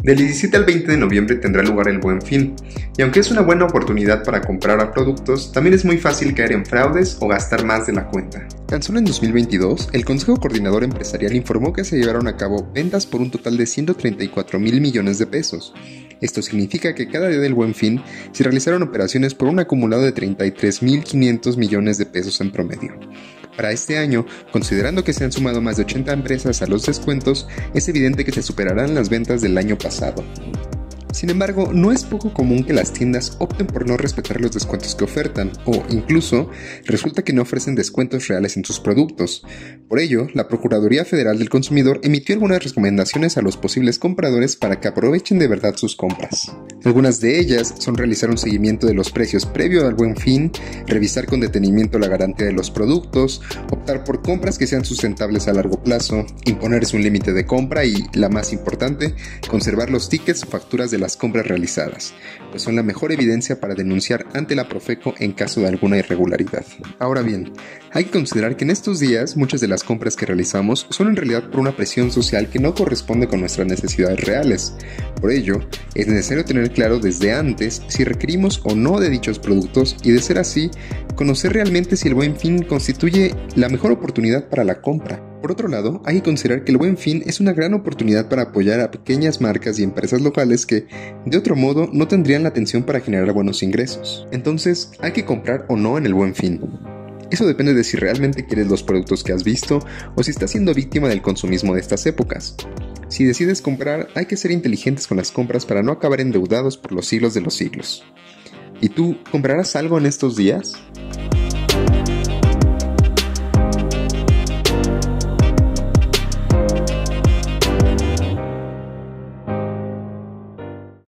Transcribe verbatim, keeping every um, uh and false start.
Del diecisiete al veinte de noviembre tendrá lugar el Buen Fin, y aunque es una buena oportunidad para comprar a productos, también es muy fácil caer en fraudes o gastar más de la cuenta. Tan solo en dos mil veintidós, el Consejo Coordinador Empresarial informó que se llevaron a cabo ventas por un total de ciento treinta y cuatro mil millones de pesos. Esto significa que cada día del Buen Fin se realizaron operaciones por un acumulado de treinta y tres mil quinientos millones de pesos en promedio. Para este año, considerando que se han sumado más de ochenta empresas a los descuentos, es evidente que se superarán las ventas del año pasado. Sin embargo, no es poco común que las tiendas opten por no respetar los descuentos que ofertan, o incluso resulta que no ofrecen descuentos reales en sus productos. Por ello, la Procuraduría Federal del Consumidor emitió algunas recomendaciones a los posibles compradores para que aprovechen de verdad sus compras. Algunas de ellas son realizar un seguimiento de los precios previo al Buen Fin, revisar con detenimiento la garantía de los productos, optar por compras que sean sustentables a largo plazo, imponerse un límite de compra y, la más importante, conservar los tickets o facturas de las compras realizadas, pues son la mejor evidencia para denunciar ante la Profeco en caso de alguna irregularidad. Ahora bien, hay que considerar que en estos días muchas de las compras que realizamos son en realidad por una presión social que no corresponde con nuestras necesidades reales. Por ello, es necesario tener claro desde antes si requerimos o no de dichos productos y, de ser así, conocer realmente si el Buen Fin constituye la mejor oportunidad para la compra. Por otro lado, hay que considerar que el Buen Fin es una gran oportunidad para apoyar a pequeñas marcas y empresas locales que, de otro modo, no tendrían la atención para generar buenos ingresos. Entonces, ¿hay que comprar o no en el Buen Fin? Eso depende de si realmente quieres los productos que has visto o si estás siendo víctima del consumismo de estas épocas. Si decides comprar, hay que ser inteligentes con las compras para no acabar endeudados por los siglos de los siglos. ¿Y tú, comprarás algo en estos días?